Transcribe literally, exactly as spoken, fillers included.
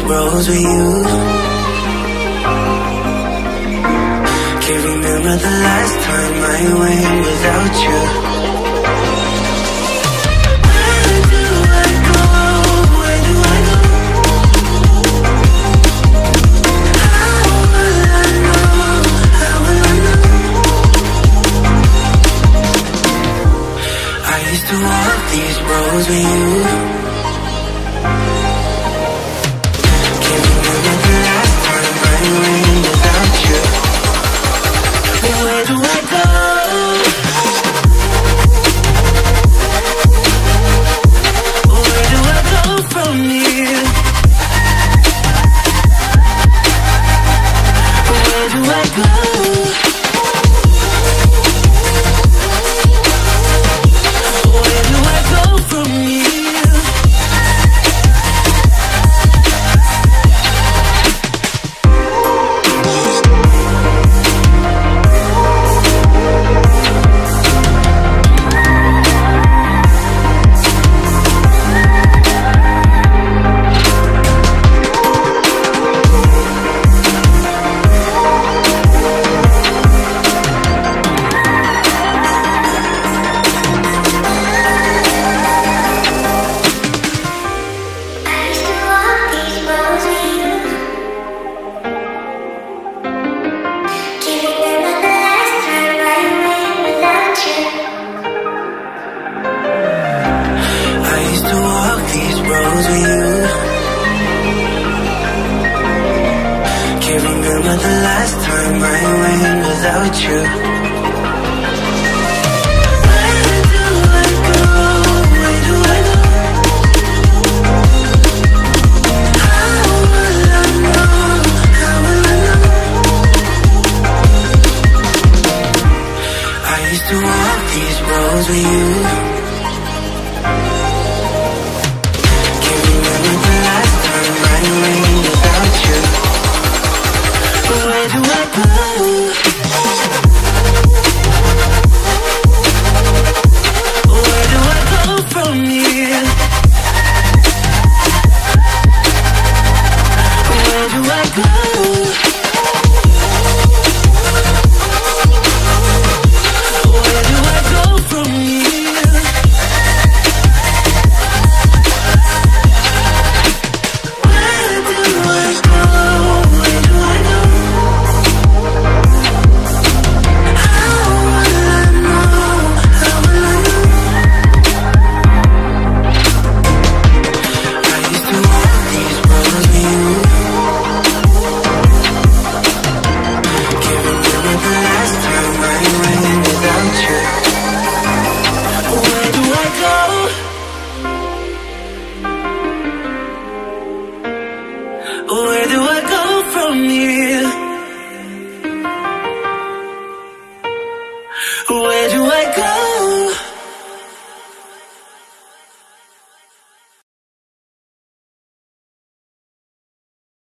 roads with you. Can't remember the last time I went without you. Where do I go? Where do I go? How will I know? How will I know? I used to walk these roads with you. Can't remember the last time I went without you. Where do I go? Where do I go from here? Where do I go? Where do I go from here? To walk these roads with you.